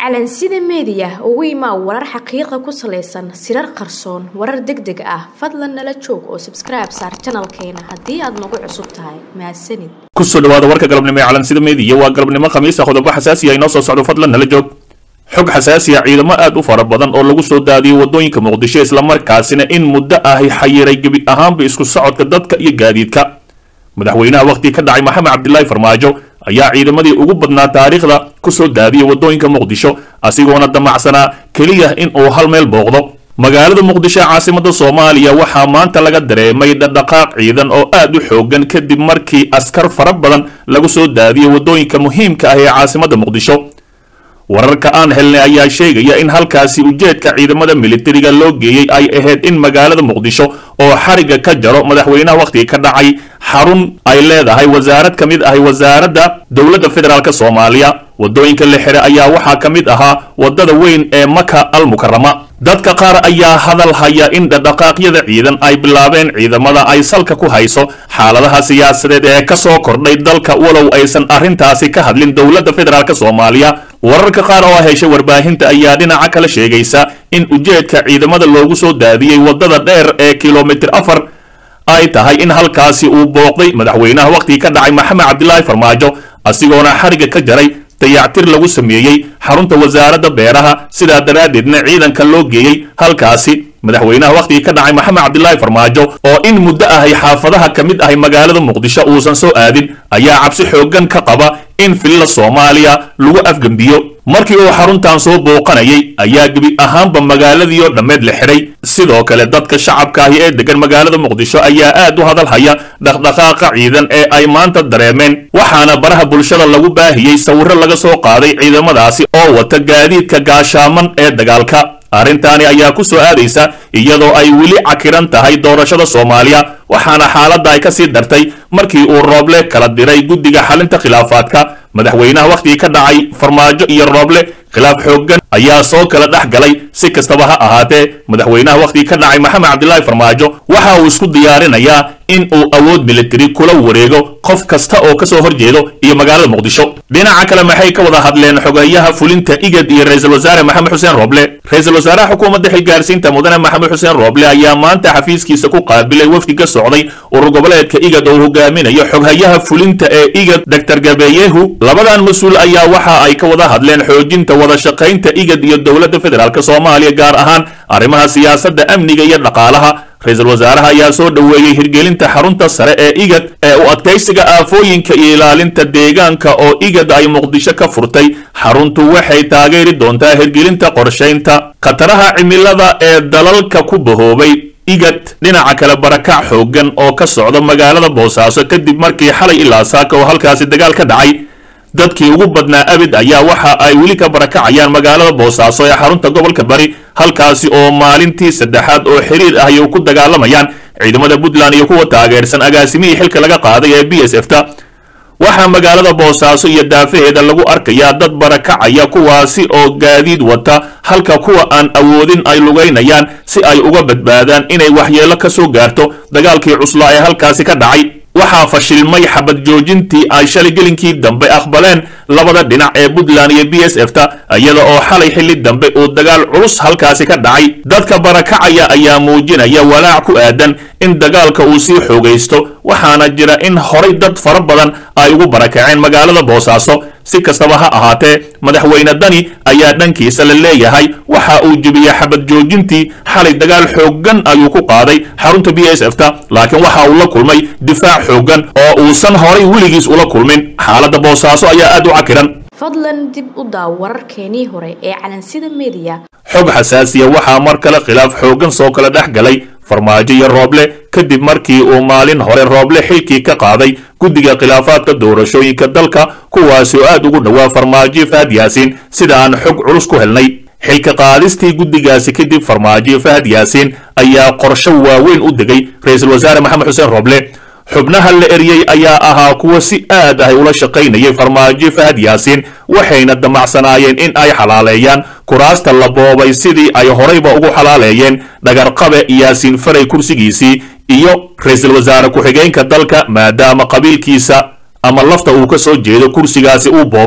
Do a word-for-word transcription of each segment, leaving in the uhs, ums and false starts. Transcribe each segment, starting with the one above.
calansida media ugu imaa warar xaqiiqo ku saleysan sirar qarsoon warar degdeg ah fadlan nala joog oo subscribe saar channelkeena hadii aad nagu cusub tahay mahadsanid ku soo dhawaada warka galabnimo ee calansida media waa galabnimo khamiis ah qodobo xasaasi ah inoo soo socdo fadlan nala joog xog xasaasi ah ciidamo aad u fara badan oo lagu soo daadiyay wadooyinka Muqdisho isla markaasina in muddo ah ay xayiray gabi ahaanba isku socodka dadka iyo gaadiidka madaxweynaha waqti ka dhacay Maxamed Cabdullaahi Farmaajo ayaa ciidamadii ugu badnaa taariikhda ku soo daadiyay wadooyinka Muqdisho asigoona damacsana kaliya in uu hal meel booqdo magaalada Muqdisho caasimada Soomaaliya waxa maanta laga dareemay dhaqdhaqaaq ciidan oo aad u xoogan kadib markii askar fara badan lagu soo daadiyay wadooyinka muhiimka ah ee caasimada Muqdisho wararka aan helnay ayaa sheegaya in halkaasi ujeedka ciidamada militariga loo geeyay ay ahayd in magaalada Muqdisho oo xariga ka jaro madaxweynaha waqti ka dhacay xarun ay leedahay wasaarad kamid ah wasaaradda dawladda federaalka Soomaaliya wadooyinka la xiray ayaa waxa kamid ahaa wadada weyn ee Maka al-Mukarrama dadka qaar ayaa hadal haya in dhaqdhaqaaqyada ciidan ay bilaabeen ciidamada ay salka ku hayso xaaladaha siyaasadeed ee ka soo kordhay dalka walow aysan arintaasi ka hadlin dawladda federaalka Soomaaliya wararka qaar oo heshay warbaahinta ayaa dhinaca kala sheegaysa in ujeedka ciidamada loogu soo daadiyay wadada dheer ee kilomitir afar ay tahay in halkaasi uu booqday madaxweynaha waqti ka dhacay Maxamed Cabdullaahi Farmaajo asigoona xariga ka jaray dayactir lagu sameeyay xarunta wasaaradda beeraha sida daraadeedna ciidanka loo geeyay halkaasi madaxweynaha waqti ka dhacay Maxamed Cabdullaahi Farmaajo oo in muddo ah ay xaafadaha kamid ah magaalada Muqdisho uusan soo aadin ayaa cabsi xoogan ka qaba in filla Soomaaliya lagu afgambiyo markii uu xaruntan soo booqanayay ayaa gabi ahaanba magaaladii oo dhameed la xiray sidoo kale dadka shacabka ah ee degan magaalada Muqdisho ayaa aad u hadal haya dhaqdhaqaaqa ciidan ee ay maanta dareemeen waxaana baraha bulshada lagu baahiyay sawirro laga soo qaaday ciidamadaasi oo wata gaadiidka gaashaaman ee dagaalka arintani ayaa ku soo aadaysa iyadoo ay wili cakiran tahay doorashada Soomaaliya waxaana xaaladda ay ka sii dartay markii uu Rooble kala diray guddiga xalinta khilaafaadka madaxweynaha waqti ka dhacay Farmaajo iyo Rooble khilaaf xoogan ayaa soo kala dhaxgalay si kastaba ha ahaatee madaxweynaha waqti ka dhacay Maxamed Cabdullaahi Farmaajo waxa uu isku diyaarinayaa in uu awood military kula wareego qof kasta oo ka soo horjeedo iyo magaalada Muqdisho dhinaca kale maxay ka wada hadleen xogayaha fulinta igad iyo ra'iisul wasaare Maxamed Xuseen Rooble ra'iisul wasaaraha xukuumadda xilgaarsiinta mudane Maxamed Xuseen Rooble ayaa maanta xafiiskiisa ku qaabilay wafdi ka socday urur goboleedka igad oo hogaaminayo xogayaha fulinta ee igad Doctor Gabeyehu labadan mas'uul ayaa waxa ay ka wada hadleen xoojinta wada shaqaynta igad iyo dawladda federaalka Soomaaliya gaar ahaan arrimaha siyaasadda amniga iyo dhaqaalaha ra'iisul wasaaraha ayaa soo dhaweeyay hirgelinta xarunta sare ee igad ee u adkaysiga aafooyinka iyo ilaalinta deegaanka oo igad ay Muqdisho ka furtay xaruntu waxay taageeri doontaa hirgelinta qorsheynta khataraha cimilada ee dalalka ku bahoobay igad dhinaca kale barakac xoogan oo ka socda magaalada Boosaaso kadib markii xalay ilaa saaka oo halkaasi dagaal ka dhacay dadkii ugu badnaa abid ayaa waxa ay wili ka barakacayaan magaalada Boosaaso ee xarunta gobolka Bari halkaasi oo maalintii saddexaad oo xiriir ah ay ku dagaalamayaan ciidamada Puntland iyo kuwa taageersan agaasimihii xilka laga qaaday ee B S F ta waxa magaalada Boosaaso iyo daafaheeda lagu arkayaa dad barakacaya kuwaasi oo gaadiid wata halka kuwa aan awoodin ay lugeynayaan si ay uga badbaadaan inay waxyeelo ka soo gaarto dagaalkii cuslaa ee halkaasi ka dhacay waxaa fashilmay xabad joojintii ay shalay gelinkii dambe aqbaleen labada dhinac ee Puntland iyo B S F ta iyada oo xalay xilli dambe uu dagaal culus halkaasi ka dhacay dadka barakacaya ayaa muujinaya walaac ku aadan in dagaalka uu sii xoogaysto waxaana jira in horay dad fara badan ay ugu barakaceen magaalada Boosaaso si kastaba ha ahaatee madaxweyne Dani ayaa dhankiisa la leeyahay waxa uu jibiyay xabad joojintii xalay dagaal xoogan ayuu ku qaaday xarunta B S F ta laakiin waxa uu la kulmay difaac xoogan oo uusan horay wiligiis ula kulmin xaaladda Boosaaso ayaa aad u cakiran fadlan dib u daaw wararkeenii hore ee calansida media xog xasaasiya waxa mar kale khilaaf xoogan soo kala dhaxgalay Farmaajo iyo Rooble kadib markii uu maalin hore Rooble xilkii ka qaaday guddiga khilaafaadka doorashooyinka dalka kuwaasi oo aad ugu dhawaa Farmaajo Fahad Yaasiin sida aan xog culus ku helnay xilka qaadistii guddigaasi kadib Farmaajo Fahad Yaasiin ayaa qorshe waaweyn u degay ra'iisul wasaare Maxamed Xuseen Rooble xubnaha la eriyay ayaa ahaa kuwa si aad ah ula shaqaynayay Farmaajo Fahad Yaasiin waxayna damacsanaayeen in ay xalaaleeyaan kuraasta la boobay sidii ay horeyba ugu xalaaleeyeen dhagarqabe Yaasiin Faray kursigiisii iyo ra'iisul wasaare ku-xigeenka dalka maadaama qabiilkiisa ama lafta uu ka soo jeedo kursigaasi uu boobay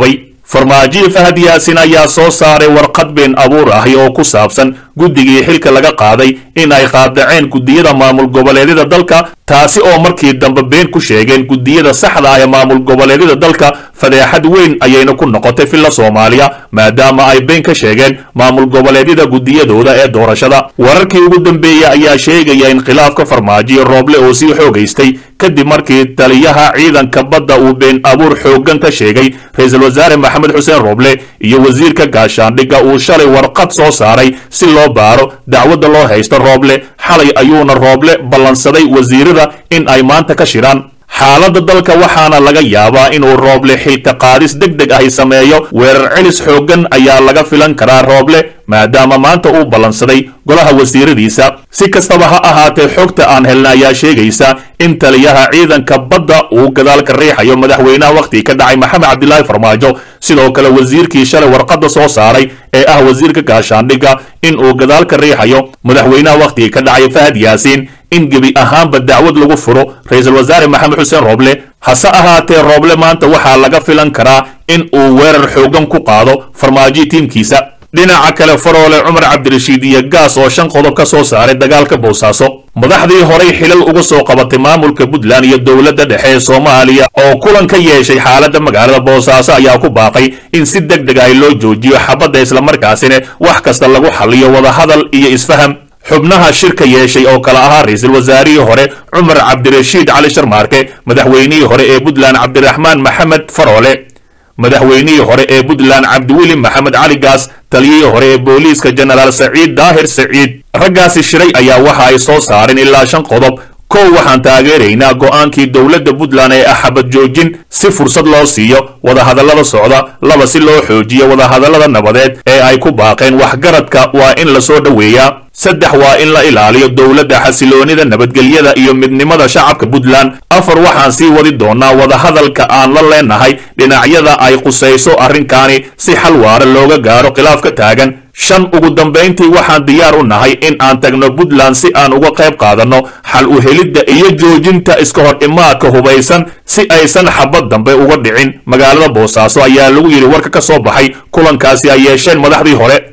farmaajo Fahad Yaasin ayaa soo saaray warqad been abuur ah oo ku saabsan guddigii xilka laga qaaday in ay qaadaceen gudiyada maamul goboleedyada dalka taasi oo markii dambe been ku sheegeen gudiyada saxda ah ee maamul goboleedyada dalka fadeexad weyn ayayna ku noqotay filla Soomaaliya maadaama ay been ka sheegeen maamul goboleedyada gudiyadooda ee doorashada wararkii ugu dambeeyay ayaa sheegaya in khilaafka farmaajo Rooble oo si xoogaystay kadib markii taliyaha ciidanka badda uu been abuur xoogan ka sheegay ra'iisul wasaare Maxamed Xuseen Rooble iyo wasiirka gaashaandhigga uu shalay warqad soo saaray si loo baaro dacwada loo haysto Rooble xalay ayuuna Rooble ballansaday wasiirada in ay maanta ka shiraan xaaladda dalka waxaana laga yaabaa inuu Rooble xilka qaadis degdeg ah sameeyo weerar celis xoogan ayaa laga filan karaa Rooble maadaama maanta uu ballansaday golaha wasiiradiisa si kastaba ha ahaatee xogta aan helna ayaa sheegaysa in taliyaha ciidanka badda uu gadaal ka riixayo madaxweynaha waqti ka dhacay Maxamed Cabdilaahi Farmaajo sidoo kale wasiirkii shalay warqadda soo saaray ee ah wasiirka gaashaandhigga in uu gadaal ka riixayo madaxweynaha waqti ka dhacay Fahad Yaasin in gebi ahaanba dacwad lagu furo ra'iisul wasaare Maxamed Xuseen Rooble hase ahaatee Rooble maanta waxaa laga filan karaa in uu weerar xoogan ku qaado farmaajo tiimkiisa dhinaca kale Faroole Cumar Cabdirashiid iyo Gaas oo shan qodob ka soo saaray dagaalka Boosaaso madaxdii horey xilal uga soo qabatay maamulka Puntland iyo dawladda dhexe ee Soomaaliya oo kulan ka yeeshay xaaladda magaalada Boosaaso ayaa ku baaqay in si degdeg ah loo joojiyo xabadda isla markaasina wax kasta lagu xalliyo wada hadal iyo isfaham xubnaha shirka yeeshay oo kala ahaa ra'iisul wasaarihii hore Cumar Cabdirashiid Cali Sharmaarke madaxweynihii hore ee Puntland Cabdiraxmaan Maxamed Faroole madaxweynihii hore ee Puntland Cabdiweli Maxamed Cali Gaas taliyihii hore ee booliiska Generaal Saciid Daahir Saciid raggaasi shiray ayaa waxa ay soo saareen ilaa shan qodob kow waxaan taageeraynaa go'aankii dawladda Puntland ee xabad joojin si fursad loo siiyo wada hadallada socda laba si loo xoojiyo wada hadallada nabadeed ee ay ku baaqeen waxgaradka waa in la soo dhaweeyaa saddex waa in la ilaaliyo dawladda xasiloonida nabadgelyada iyo midnimada shacabka Puntland afar waxaan sii wadi doonaa wada hadalka aan la leenahay dhinacyada ay qusayso arrinkaani si xal waara looga gaaro khilaafka taagan shan ugu dambeyntii waxaan diyaar u nahay in aan tagno Puntland si aan uga qayb qaadano xal u helidda iyo joojinta iska hor imaadka hubaysan si aysan xabad dambe uga dhicin magaalada Boosaaso ayaa lagu yiri warka ka soo baxay kulankaasi ay yeesheen madaxdii hore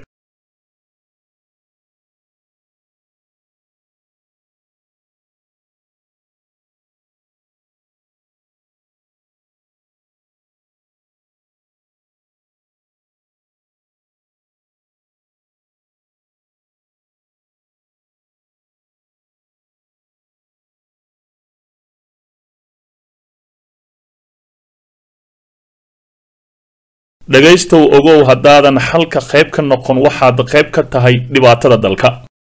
dhagaystow ogow haddaadan halka qayb ka noqon waxaad qayb ka tahay dhibaatada dalka.